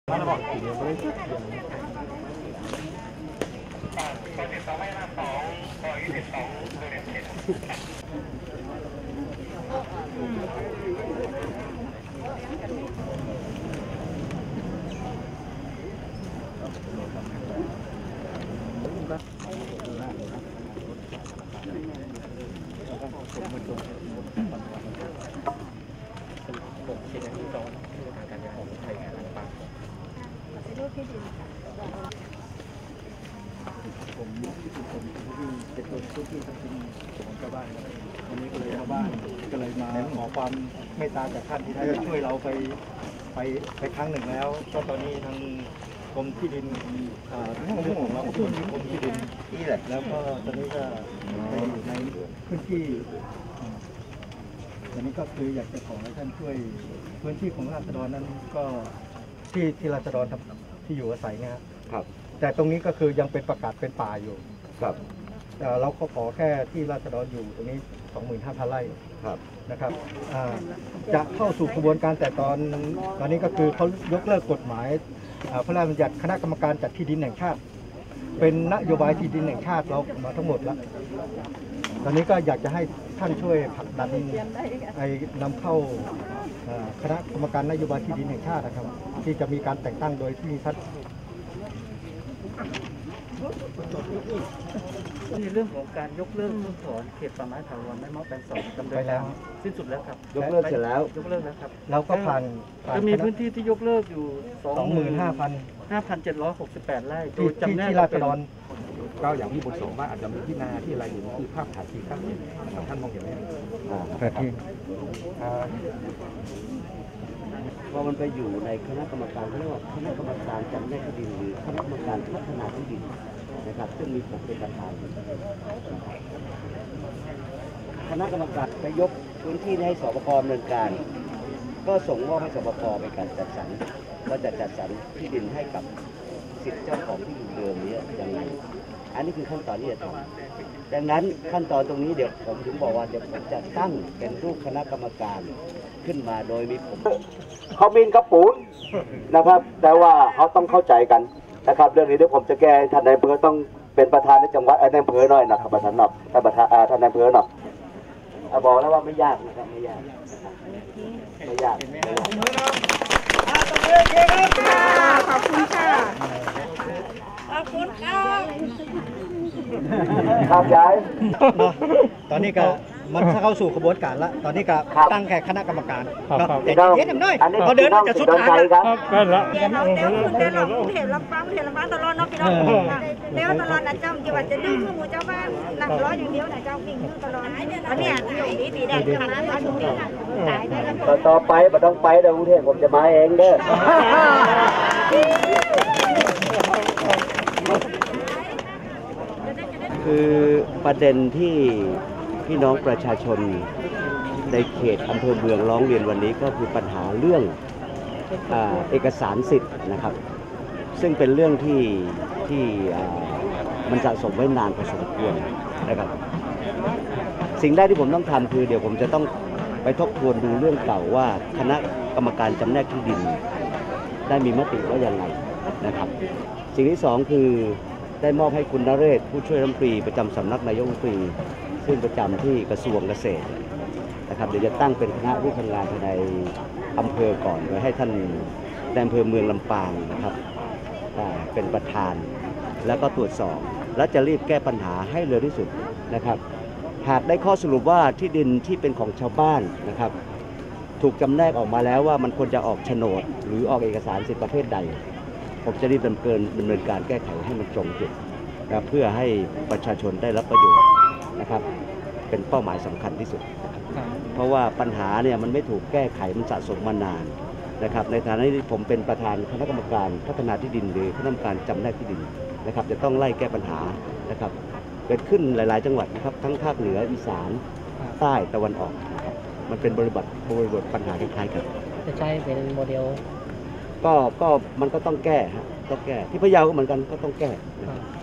มาแล้วบอกสีเดียวไม่ได้ชุดเดียวผมเป็นคนที่ทำกินของชาวบ้านวันนี้ก็เลยมาบ้านก็เลยมาขอความเมตตาจากท่านที่ได้ช่วยเราไปครั้งหนึ่งแล้วก็ตอนนี้ทางกรมที่ดินเรื่องของเราส่วนกรมที่ดินนี่แหละแล้วก็ตอนนี้ก็ไปอยู่ในพื้นที่อันนี้ก็คืออยากจะขอให้ท่านช่วยพื้นที่ของราษฎรนั้นก็ที่ราษฎรที่อยู่อาศัยนะครับแต่ตรงนี้ก็คือยังเป็นประกาศเป็นป่าอยู่ครับเราก็ขอแค่ที่ราษฎรอยู่ตรงนี้ 25,000 ไร่ครับนะครับจะเข้าสู่กระบวนการแต่ตอนนี้ก็คือเขายกเลิกกฎหมายพระราชบัญญัติคณะกรรมการจัดที่ดินแห่งชาติเป็นนโยบายที่ดินแห่งชาติเรามาทั้งหมดแล้วตอนนี้ก็อยากจะให้ท่านช่วยผลักดันนำเข้าคณะกรรมการนโยบายที่ดินแห่งชาตินะครับที่จะมีการแต่งตั้งโดยที่ท่านในเรื่องของการยกเลิกเพิกถอนเขตป่าไม้ถาวรแม่เมาะแปลง 2ดำเนินการสิ้นสุดแล้วครับยกเลิกเสร็จแล้วครับเราก็ผ่านจะมีพื้นที่ที่ยกเลิกอยู่ 25,768 ไร่โดยจำแนกที่ราษฎรก็อย่างที่บุญสงว่าอาจจะมีที่นาที่อะไรอยู่คือภาพถ่ายที่ข้างนี้ท่านมองเห็นไหมที่พอมันไปอยู่ในคณะกรรมการเขาเรียกว่าคณะกรรมการจำแนกที่ดินหรือคณะกรรมการพัฒนาที่ดินนะครับซึ่งมีผมเป็นประธานคณะกรรมการไปยกพื้นที่ให้สปก.ดำเนินการก็ส่งมอบให้สปก.ในการจัดสรรว่าจะจัดสรรที่ดินให้กับสิทธิเจ้าของที่ดินเดิมนี้ยังไงอันนี้คือขั้นตอนที่จะทำดังนั้นขั้นตอนตรงนี้เดี๋ยวผมถึงบอกว่าเดี๋ยวผมจะตั้งเป็นรูปคณะกรรมการขึ้นมาโดยมีผมเขามินกระปูนนะครับแต่ว่าเขาต้องเข้าใจกันนะครับเรื่องนี้เดี๋ยวผมจะแก้ท่านนายอำเภอต้องเป็นประธานในจังหวัดนายอำเภอหน่อยนะครับประธานนอกท่านประธานท่านนายอำเภอหน่อยบอกแล้วว่าไม่ยากนะครับไม่ยากไม่ยากขอบคุณค่ะขอบคุณค่ะครับยายตอนนี้ก็มันเข้าสู่กระบวนการแล้วตอนนี้ก็ตั้งแค่คณะกรรมการแต่เย็นๆหน่อยพอเดินจะสุดทางแล้วเดี๋ยวเราเห็นลำปางตลอดเนาะพี่น้องแล้วตลอดนะเจ้าจะว่าจะดื้อหมูเจ้าบ้านนั่งรออย่างเดียวนะเจ้าวิ่งตลอดอันนี้อยู่ดีแดดขนาดนั้นตายได้แล้วต่อไปไม่ต้องไปเดี๋ยวกรุงเทพผมจะมาเองเด้อคือประเด็นที่พี่น้องประชาชนในเขตอำเภอเมืองร้องเรียนวันนี้ก็คือปัญหาเรื่องเอกสารสิทธิ์นะครับซึ่งเป็นเรื่องที่มันสะสมไว้นานพอสมควรนะครับสิ่งแรกที่ผมต้องทำคือเดี๋ยวผมจะต้องไปทบทวนดูเรื่องเก่าว่าคณะกรรมการจำแนกที่ดินได้มีมติว่าอย่างไรนะครับสิ่งที่สองคือได้มอบให้คุณนเรศผู้ช่วยรัฐมนตรีประจำสำนักนายกรัฐมนตรีซึ่งประจำที่กระทรวงเกษตรนะครับเดี๋ยวจะตั้งเป็นคณะผู้ทำงานในอำเภอก่อนโดยให้ท่านในอำเภอเมืองลำปางนะครับเป็นประธานแล้วก็ตรวจสอบและจะรีบแก้ปัญหาให้เร็วที่สุดนะครับหากได้ข้อสรุปว่าที่ดินที่เป็นของชาวบ้านนะครับถูกจำแนกออกมาแล้วว่ามันควรจะออกโฉนดหรือออกเอกสารสิทธิประเภทใดผมจะรีบดำเนินการแก้ไขให้มันตรงจุดนะเพื่อให้ประชาชนได้รับประโยชน์นะครับเป็นเป้าหมายสำคัญที่สุดเพราะว่าปัญหาเนี่ยมันไม่ถูกแก้ไขมันสะสมมานานนะครับในฐานะที่ผมเป็นประธานคณะกรรมการพัฒนาที่ดินหรือคณะกรรมการจำแนกที่ดินนะครับจะต้องไล่แก้ปัญหานะครับเกิดขึ้นหลายๆจังหวัดนะครับทั้งภาคเหนืออีสานใต้ตะวันออกนะครับมันเป็นบริบทปัญหาคล้ายๆกันจะใช้เป็นโมเดลก็มันก็ต้องแก้ฮะต้องแก้ที่พะเยาก็เหมือนกันก็ต้องแก้นะครับ